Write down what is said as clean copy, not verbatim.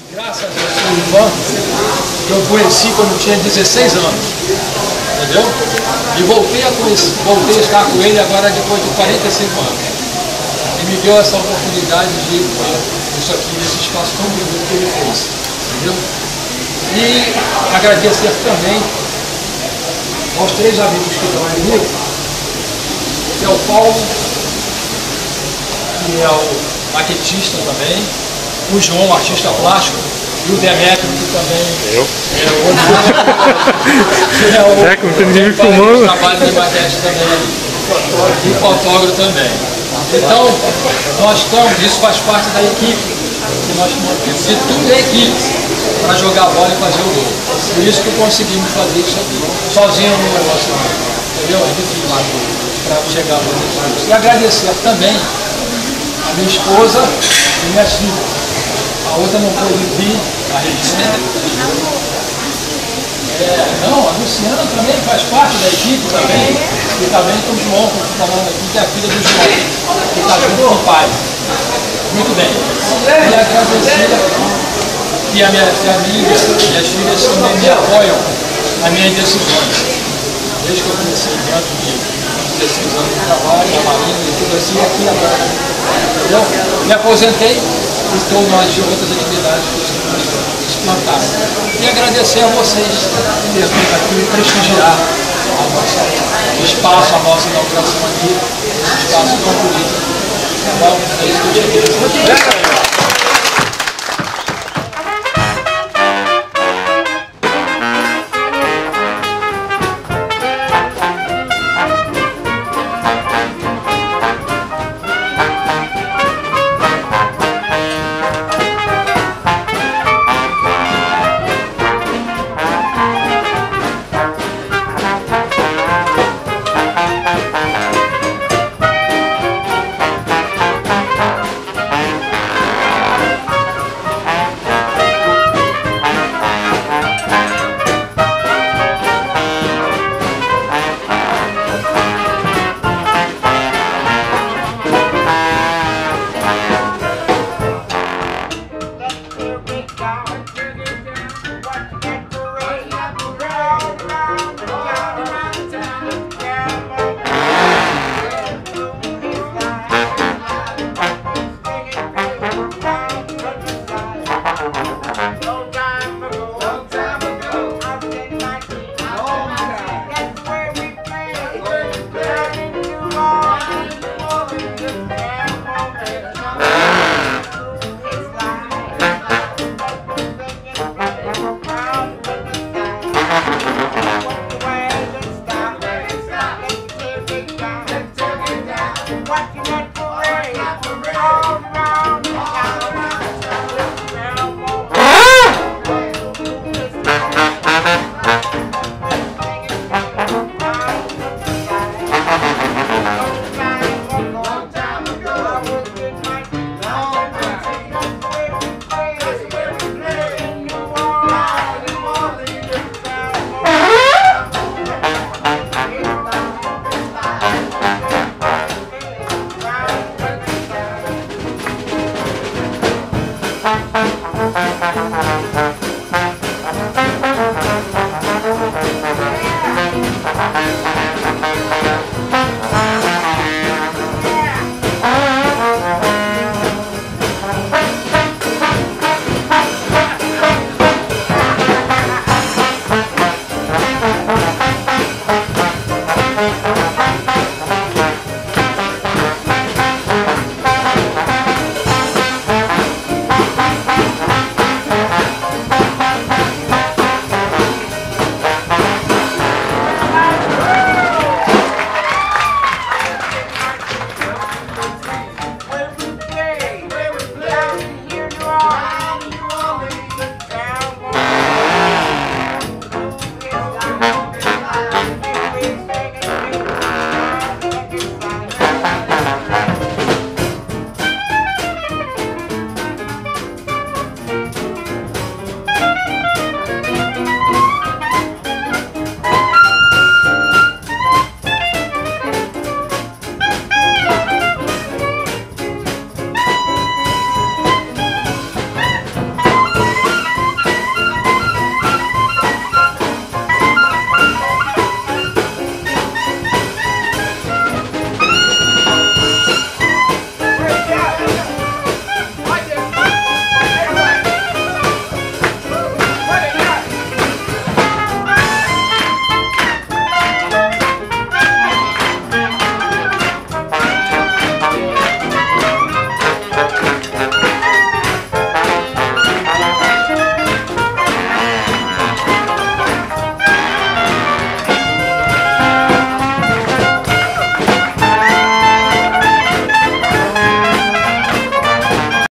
Graças a Deus, o Ivan, que eu conheci quando eu tinha 16 anos, entendeu? E voltei a estar com ele agora depois de 45 anos. E me deu essa oportunidade de isso aqui, nesse espaço tão bonito que ele fez, entendeu? E agradecer também aos 3 amigos que estão aí comigo, que é o Paulo, que é o maquetista também, o João, o artista plástico, e o Demetrio, que também é o que me filmando. Trabalho de maquete também, e fotógrafo também. Então, nós estamos, isso faz parte da equipe que nós montamos. E tudo é equipe para jogar bola e fazer o gol. Por isso que conseguimos fazer isso aqui. Sozinho no negócio, entendeu? É difícil para chegar a fazer isso. E agradecer também a minha esposa e minhas filhas. A outra não pôde vir, a Regina. Não, a Luciana também faz parte da equipe também. E também com o João, que está falando aqui, que é a filha do João, que está junto com o pai. Muito bem. E agradecer que minhas filhas também me apoiam nas minhas decisões. Desde que eu comecei dentro de 16 anos de trabalho, na Marinha e tudo assim, aqui agora. Entendeu? Me aposentei e estou nas outras atividades que se plantaram. E agradecer a vocês por aqui prestigiar o nosso espaço, a nossa inauguração aqui, um espaço tão bonito. Tá bom? É isso que eu tinha que dizer.